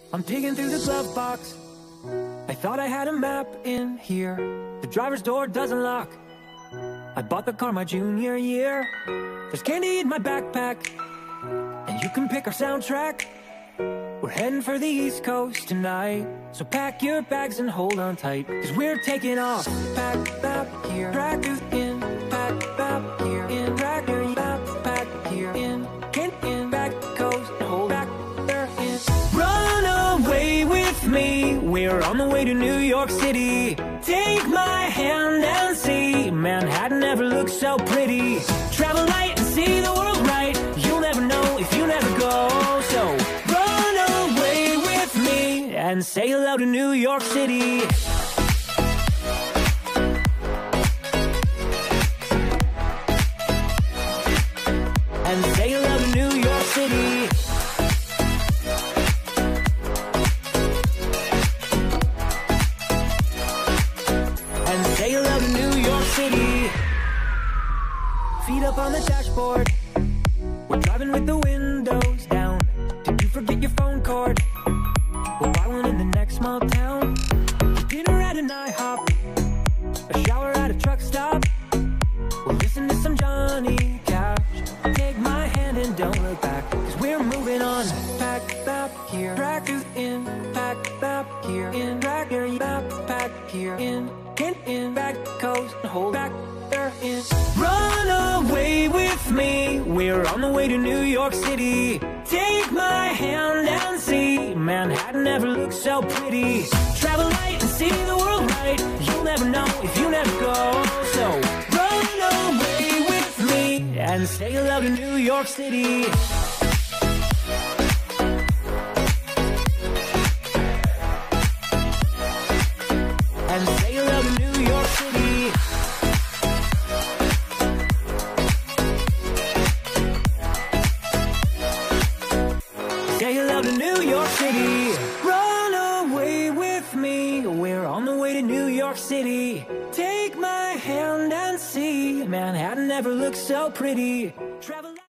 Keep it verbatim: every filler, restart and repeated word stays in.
I'm digging through the glove box. I thought I had a map in here. The driver's door doesn't lock. I bought the car my junior year. There's candy in my backpack, and you can pick our soundtrack. We're heading for the East Coast tonight, so pack your bags and hold on tight, cause we're taking off. Pack that here, drag you in. Pack that here, in. Drag your backpack here, in. Get in, back coast, hold back there, in. Run away with me, we're on the way to New York City. Take my hand and see, Manhattan never looked so pretty. Travel light and see the world right, you'll never know if you never go. So run away with me and say hello to New York City. And say hello to New York City. And say hello to New York City. Feet up on the dashboard, we're driving with the windows down. Did you forget your phone cord? We'll buy one in the next small town. Dinner at an IHOP, a shower at a truck stop. We'll listen to some Johnny Cash. Take my hand and don't look back, cause we're moving on. Pack that here, drag you in. Pack that here, in. Drag your backpack here, in. Get in, back coast, and hold back there, in. Run away with me, we're on the way to New York City. Take my hand and see, Manhattan never looked so pretty. Travel light and see the world right, you'll never know if you never go. So run away with me and say hello to New York City. And say hello to New York City. Say hello to New York City. Run away with me, we're on the way to New York City. Take my hand and see, Manhattan never looked so pretty. Travel